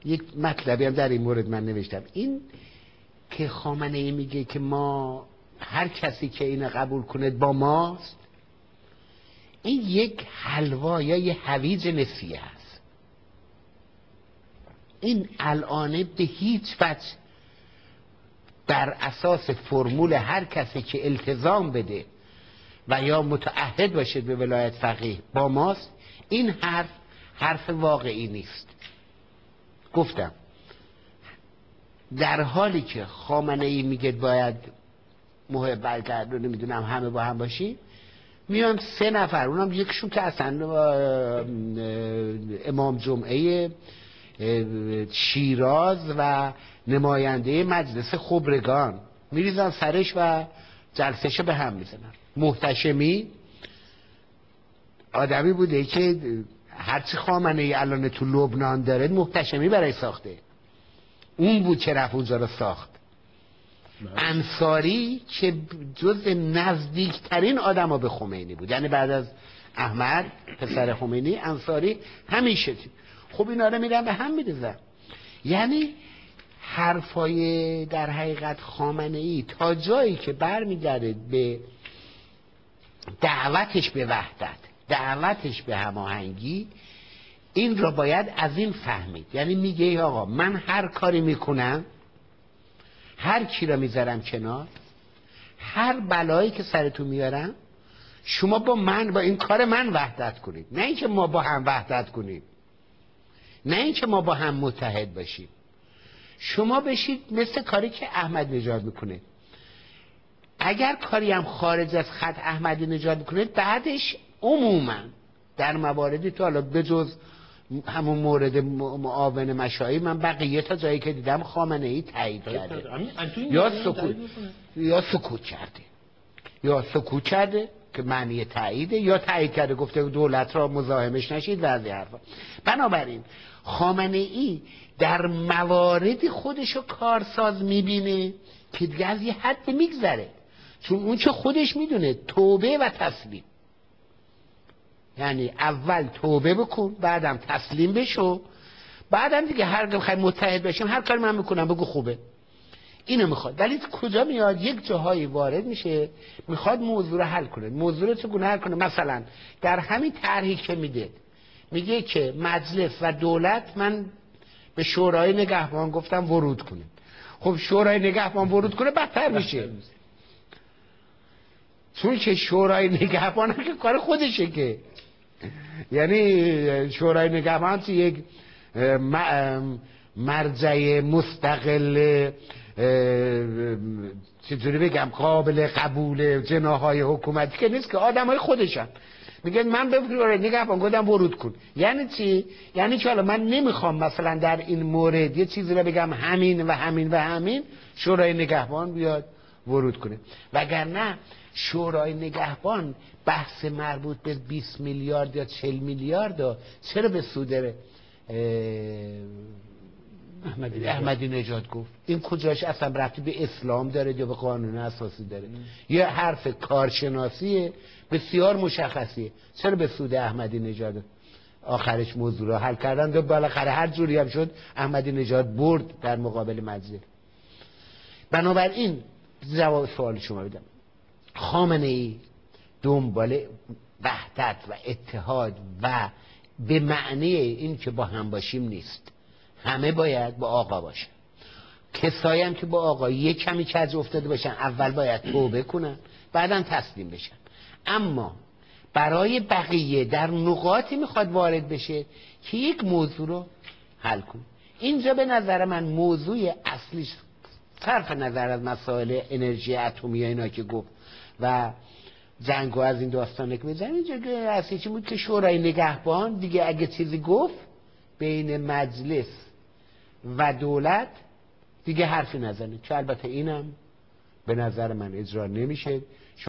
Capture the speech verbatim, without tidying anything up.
یک مطلبی هم در این مورد من نوشتم، این که خامنه ای میگه که ما هر کسی که اینو قبول کنه با ماست، این یک حلوا یا یه هویج نسیه هست. این الانه به هیچ وجه بر اساس فرمول هر کسی که التزام بده و یا متعهد باشه به ولایت فقیه با ماست، این حرف حرف واقعی نیست. گفتم در حالی که خامنه ای میگه باید محبت کرد و نمیدونم همه با هم باشی، میان سه نفر، اونم یکشون که اصلا امام جمعه شیراز و نماینده مجلس خبرگان، میریزن سرش و جلسهشو به هم میزنن. محتشمی آدمی بوده که هرچی خامنه ای الان تو لبنان داره محتشمی برای ساخته، اون بود که رفت اونجا رو ساخت. انصاری که جز نزدیکترین آدم ها به خمینی بود، یعنی بعد از احمد پسر خمینی انصاری همیشه. خب اینا رو میرن به هم میریزن. یعنی حرفای در حقیقت خامنه ای تا جایی که برمیگرده به دعوتش به وحدت، دعوتش به هماهنگی، این را باید از این فهمید. یعنی میگه آقا من هر کاری میکنم، هر کی را میذارم کنار، هر بلایی که سرتون میارم، شما با من با این کار من وحدت کنید، نه اینکه ما با هم وحدت کنیم، نه اینکه ما با هم متحد باشیم. شما بشید مثل کاری که احمد نژاد میکنه. اگر کاری هم خارج از خط احمدی نژاد میکنه، بعدش عموما در مواردی تو حالا بجز همون مورد معاون مشایی، من بقیه تا جایی که دیدم خامنه ای تایید کرده یا سکوت یا سکوت کرده یا سکوت کرده که معنی تاییده، یا تایید کرده گفته دولت را مزاحمش نشید و از این حرفا. بنابراین خامنه ای در مواردی خودشو کارساز میبینه که دیگه از یه حد میگذره، چون اون چه خودش میدونه توبه و تسلیم. یعنی اول توبه بکن، بعدم تسلیم بشو، بعدم دیگه هر بخوای متحد بشیم هر کاری من میکنم بگو خوبه. اینو میخواد. ولی کجا میاد یک جاهایی وارد میشه میخواد موضوع رو حل کنه. موضوع رو چگونه حل کنه؟ مثلا در همین طرحی که میده میگه که مجلس و دولت، من به شورای نگهبان گفتم ورود کنه. خب شورای نگهبان ورود کنه بدتر میشه، چون که شورای نگهبان که کار خودشه که، یعنی شورای نگهبان تو یک مرجع مستقل چطوری بگم قابل قبول جناحهای حکومتی که نیست، که آدمای خودشن. میگن من به شورای نگهبان گفتم ورود کن. یعنی چی؟ یعنی که حالا من نمیخوام مثلا در این مورد یه چیزی رو بگم همین و همین و همین، شورای نگهبان بیاد ورود کنه. وگرنه شورای نگهبان بحث مربوط به بیست میلیارد یا چهل میلیارد چرا به سود احمدی, احمدی نژاد گفت؟ این کجاش اصلا ربطی به اسلام داره یا به قانون اساسی داره؟ یه حرف کارشناسیه بسیار مشخصیه. چرا به سود احمدی نژاد؟ آخرش موضوع رو حل کردن و بالاخره هر جوری هم شد احمدی نژاد برد در مقابل مجلس. بنابراین جواب سوال شما بدم، خامنه ای دنبال وحدت و اتحاد و به معنی این که با هم باشیم نیست. همه باید با آقا باشن. کسایی هم که با آقا یک کمی کج افتاده باشن اول باید توبه کنن، بعدم تسلیم بشن. اما برای بقیه در نقاطی میخواد وارد بشه که یک موضوع رو حل کنه. اینجا به نظر من موضوع اصلیش صرف نظر از مسائل انرژی اتمی اینا که گفت و جنگو از این داستانه که بزنیم، اینجا که اصلی چی بود که شورای نگهبان دیگه اگه چیزی گفت بین مجلس و دولت دیگه حرفی نزنه، که البته اینم به نظر من اجرا نمیشه.